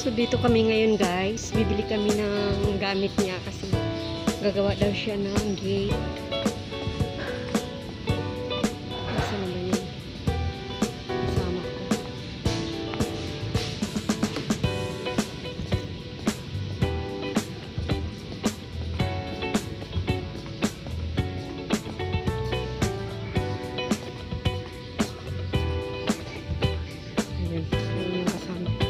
So dito kami ngayon guys, bibili kami ng gamit niya kasi gagawa daw siya ng gate. Nasaan na ba yun? Kasama ko. Ayun, ayun yung kasama ko.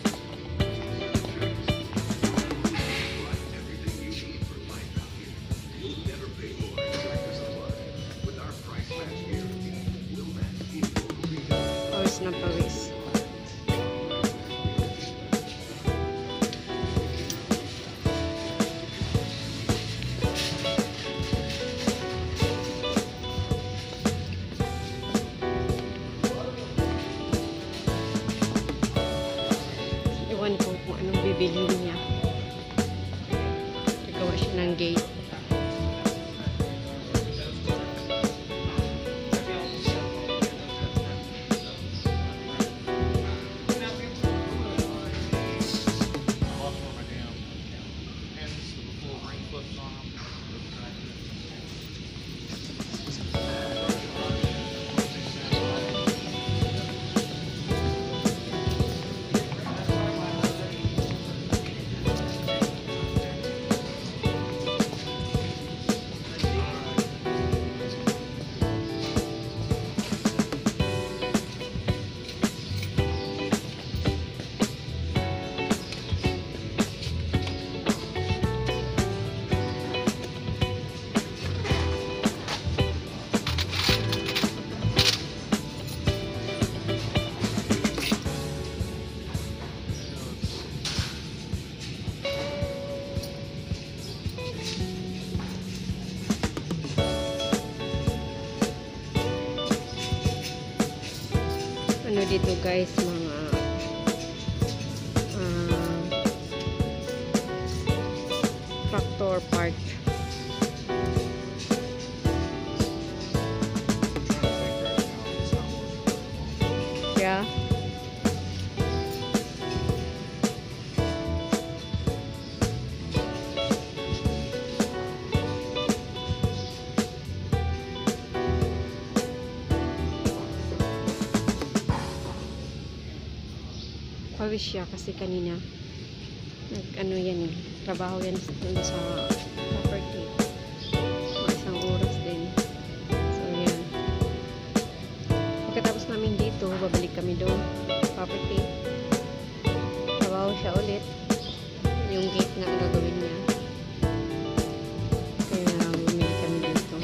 Pawis na pawis. Iwan ko kung anong bibilhin niya. Gagawa siya ng gate. Ano dito guys, mga tractor part. Yeah. Pawis siya kasi kanina ano yan eh, trabaho yan dun sa property, mga isang oras din. So yan, pagkatapos namin dito babalik kami doon property, trabaho siya ulit, yung gate nga ang gagawin niya, kaya bumili kami dito.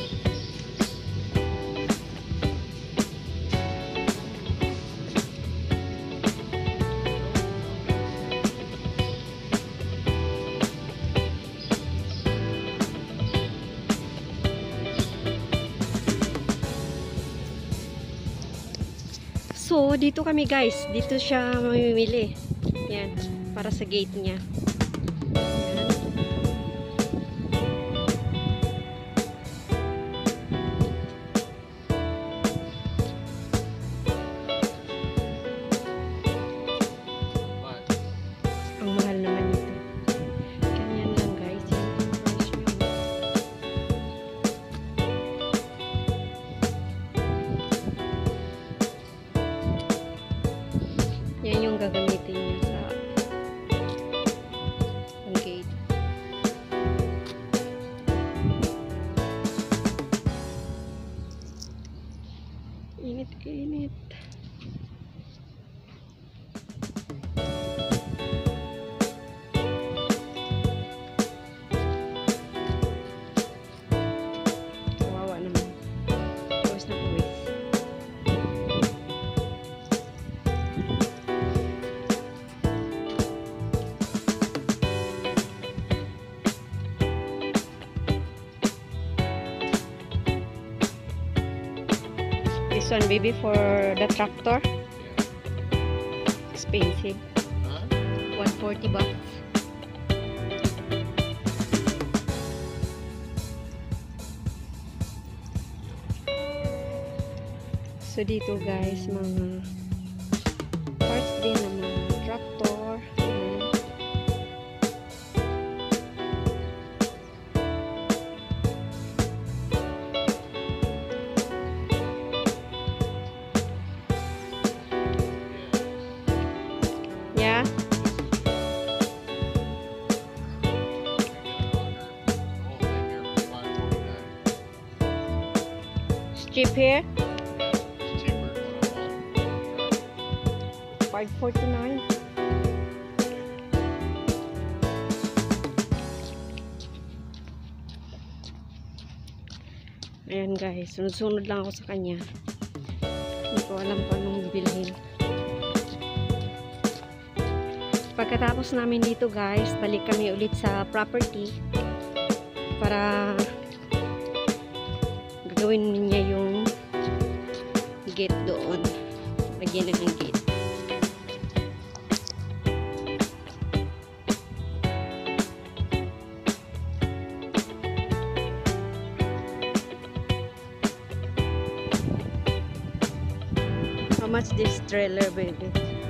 So, dito kami guys. Dito siya mamimili. Yan. Para sa gate niya. Yan. Ang mahal naman ito. Ganyan lang guys. Yan yung gagamitin niya sa gate. Init-init. Kawawa naman. Pawis na pawis. This one baby for the tractor. Expensive. 140 bucks. So dito guys, mga parts din ng mga tractor. Ayan. cheap here? It's cheaper going on all. $5.49. Ayan guys, sunod-sunod lang ako sa kanya. Hindi ko alam kung anong bilhin. Pagkatapos namin dito guys, balik kami ulit sa property para gagawin niya yung gate doon. Lagyan na ng gate. How much this trailer, baby?